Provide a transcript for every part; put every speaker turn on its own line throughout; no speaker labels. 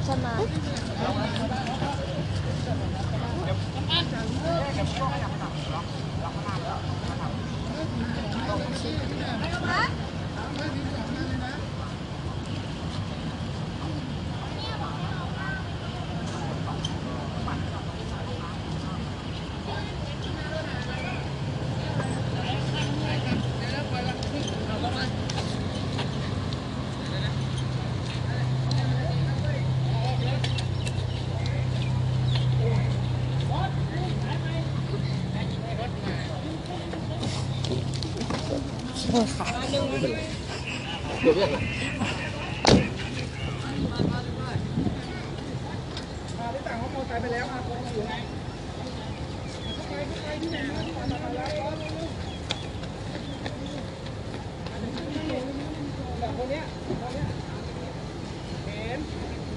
จะมาโทษค่ะ
เดี๋ยวเรียกนะที่ต่างเขาโมไซไปแล้วครับอยู่ไหนไปที่ไหนมาแบบคนเนี้ยเห็น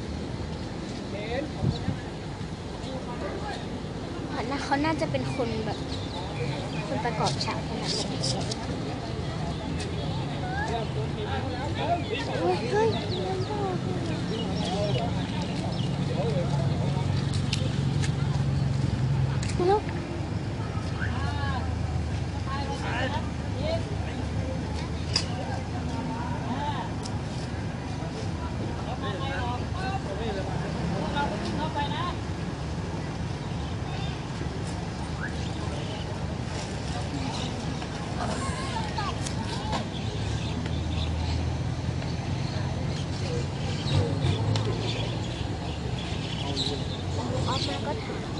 เขาน่าจะเป็นคนแบบคนประกอบฉากขนาดนั้นเฮ้ยเฮ้ยลูกออกมาก็ถาม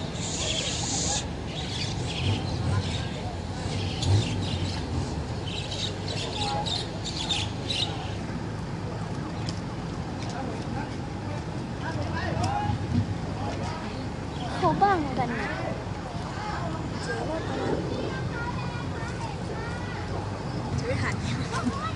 เขาบ้างกันนะจะไม่หัน